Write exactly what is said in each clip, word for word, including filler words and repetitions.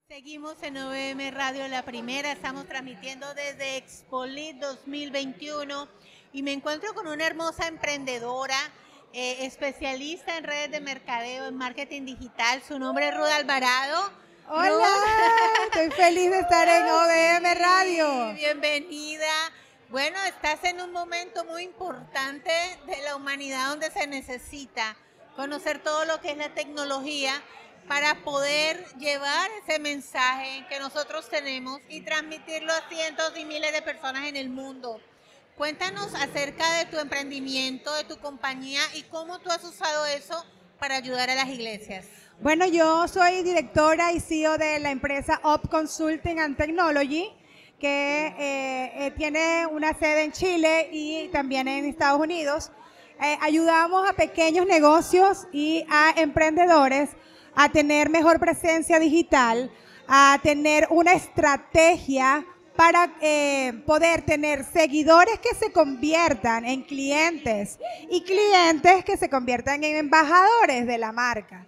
Seguimos en O V M Radio La Primera, estamos transmitiendo desde Expolit dos mil veintiuno y me encuentro con una hermosa emprendedora, eh, especialista en redes de mercadeo, en marketing digital. Su nombre es Ruth Alvarado. Hola, Ruth. Estoy feliz de estar en O V M Radio. Bienvenida. Bueno, estás en un momento muy importante de la humanidad donde se necesita conocer todo lo que es la tecnología para poder llevar ese mensaje que nosotros tenemos y transmitirlo a cientos y miles de personas en el mundo. Cuéntanos acerca de tu emprendimiento, de tu compañía y cómo tú has usado eso para ayudar a las iglesias. Bueno, yo soy directora y C E O de la empresa Up Consulting and Technology, que eh, eh, tiene una sede en Chile y también en Estados Unidos. Eh, ayudamos a pequeños negocios y a emprendedores a tener mejor presencia digital, a tener una estrategia para eh, poder tener seguidores que se conviertan en clientes y clientes que se conviertan en embajadores de la marca.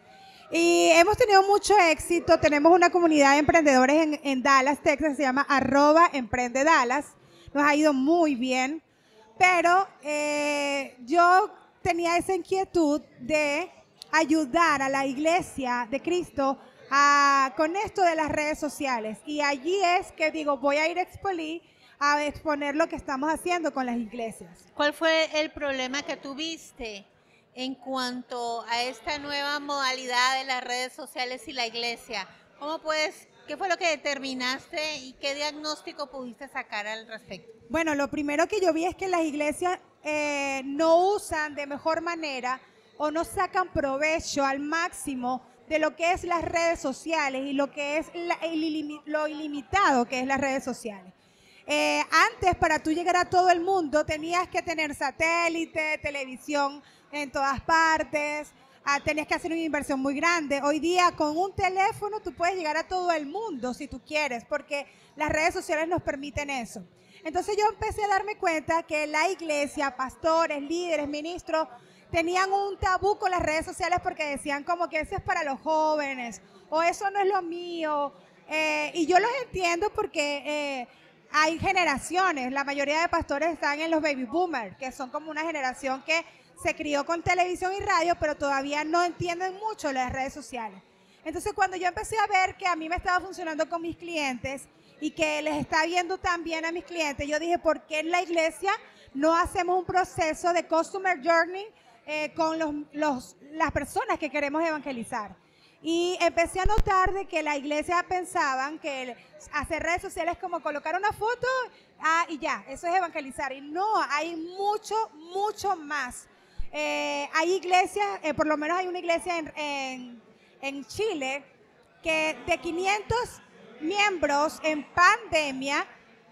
Y hemos tenido mucho éxito, tenemos una comunidad de emprendedores en, en Dallas, Texas, se llama arroba Emprende Dallas, nos ha ido muy bien, pero eh, yo tenía esa inquietud de ayudar a la iglesia de Cristo a, con esto de las redes sociales. Y allí es que digo, voy a ir a Expolit a exponer lo que estamos haciendo con las iglesias. ¿Cuál fue el problema que tuviste en cuanto a esta nueva modalidad de las redes sociales y la iglesia? ¿Cómo puedes, qué fue lo que determinaste y qué diagnóstico pudiste sacar al respecto? Bueno, lo primero que yo vi es que las iglesias eh, no usan de mejor manera o no sacan provecho al máximo de lo que es las redes sociales y lo que es la, el, lo ilimitado que es las redes sociales. Eh, antes, para tú llegar a todo el mundo, tenías que tener satélite, televisión en todas partes, ah, tenías que hacer una inversión muy grande. Hoy día, con un teléfono, tú puedes llegar a todo el mundo si tú quieres, porque las redes sociales nos permiten eso. Entonces yo empecé a darme cuenta que la iglesia, pastores, líderes, ministros, tenían un tabú con las redes sociales porque decían como que eso es para los jóvenes o eso no es lo mío. Eh, y yo los entiendo porque eh, hay generaciones, la mayoría de pastores están en los baby boomers, que son como una generación que se crió con televisión y radio, pero todavía no entienden mucho las redes sociales. Entonces cuando yo empecé a ver que a mí me estaba funcionando con mis clientes y que les está viendo tan bien a mis clientes, yo dije, ¿por qué en la iglesia no hacemos un proceso de Customer Journey Eh, con los, los, las personas que queremos evangelizar? Y empecé a notar de que la iglesia pensaban que el, hacer redes sociales es como colocar una foto ah, y ya, eso es evangelizar. Y no, hay mucho, mucho más. Eh, hay iglesias, eh, por lo menos hay una iglesia en, en, en Chile que de quinientos miembros en pandemia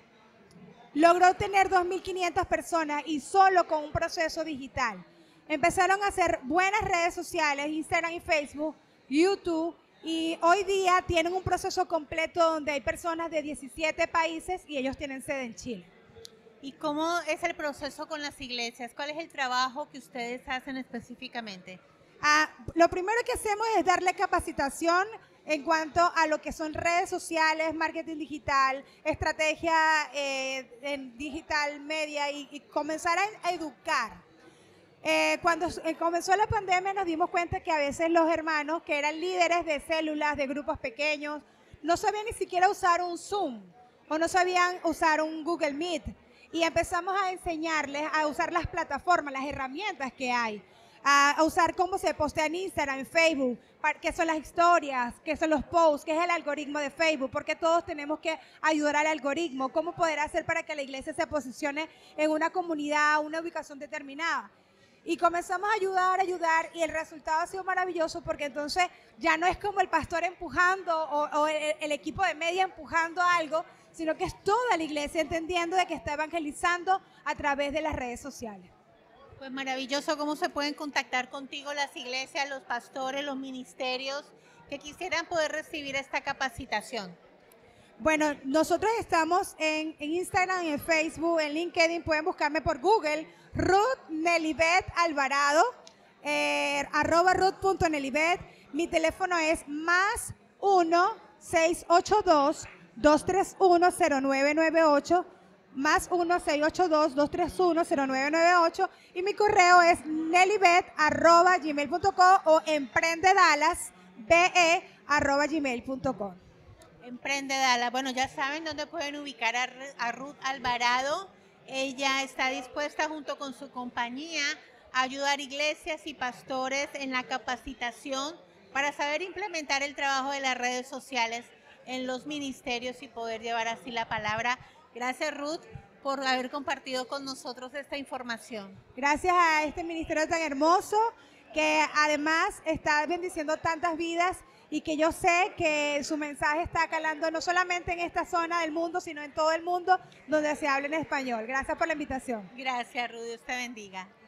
logró tener dos mil quinientas personas y solo con un proceso digital. Empezaron a hacer buenas redes sociales, Instagram y Facebook, YouTube, y hoy día tienen un proceso completo donde hay personas de diecisiete países y ellos tienen sede en Chile. ¿Y cómo es el proceso con las iglesias? ¿Cuál es el trabajo que ustedes hacen específicamente? Ah, lo primero que hacemos es darle capacitación en cuanto a lo que son redes sociales, marketing digital, estrategia eh, en digital media y, y comenzar a, a educar. Eh, cuando eh, comenzó la pandemia nos dimos cuenta que a veces los hermanos que eran líderes de células, de grupos pequeños, no sabían ni siquiera usar un Zoom o no sabían usar un Google Meet. Y empezamos a enseñarles a usar las plataformas, las herramientas que hay, a, a usar cómo se postea en Instagram, en Facebook, para, qué son las historias, qué son los posts, qué es el algoritmo de Facebook, porque todos tenemos que ayudar al algoritmo, cómo poder hacer para que la iglesia se posicione en una comunidad, una ubicación determinada. Y comenzamos a ayudar, a ayudar, y el resultado ha sido maravilloso porque entonces ya no es como el pastor empujando o, o el, el equipo de media empujando algo, sino que es toda la iglesia entendiendo de que está evangelizando a través de las redes sociales. Pues maravilloso. ¿Cómo se pueden contactar contigo las iglesias, los pastores, los ministerios que quisieran poder recibir esta capacitación? Bueno, nosotros estamos en, en Instagram, en Facebook, en LinkedIn, pueden buscarme por Google, Ruth Nelibet Alvarado, eh, arroba ruth punto nelibet. Mi teléfono es más uno seis ocho dos, dos tres uno, cero nueve nueve ocho, más uno seis ocho dos, dos tres uno, cero nueve nueve ocho, y mi correo es nelibet arroba gmail punto com o emprendedalasbe arroba gmail punto com. Emprende Dallas. Bueno, ya saben dónde pueden ubicar a, a Ruth Alvarado. Ella está dispuesta junto con su compañía a ayudar iglesias y pastores en la capacitación para saber implementar el trabajo de las redes sociales en los ministerios y poder llevar así la palabra. Gracias, Ruth, por haber compartido con nosotros esta información. Gracias a este ministerio tan hermoso que además está bendiciendo tantas vidas y que yo sé que su mensaje está calando no solamente en esta zona del mundo, sino en todo el mundo donde se habla en español. Gracias por la invitación. Gracias, Ruth. Dios te bendiga.